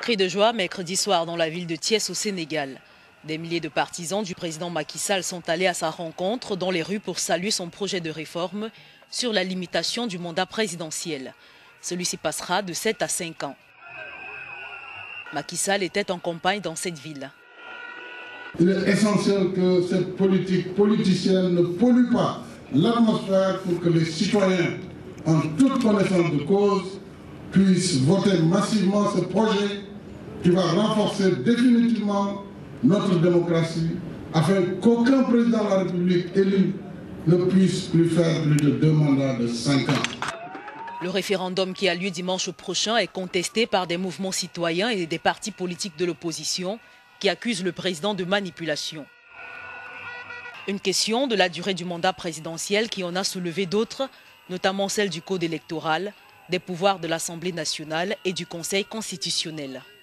Cri de joie mercredi soir dans la ville de Thiès au Sénégal. Des milliers de partisans du président Macky Sall sont allés à sa rencontre dans les rues pour saluer son projet de réforme sur la limitation du mandat présidentiel. Celui-ci passera de 7 à 5 ans. Macky Sall était en campagne dans cette ville. Il est essentiel que cette politique politicienne ne pollue pas l'atmosphère pour que les citoyens, en toute connaissance de cause, puissent voter massivement ce projet qui va renforcer définitivement notre démocratie afin qu'aucun président de la République élu ne puisse plus faire plus de 2 mandats de 5 ans. Le référendum qui a lieu dimanche prochain est contesté par des mouvements citoyens et des partis politiques de l'opposition qui accusent le président de manipulation. Une question de la durée du mandat présidentiel qui en a soulevé d'autres, notamment celle du code électoral, des pouvoirs de l'Assemblée nationale et du Conseil constitutionnel.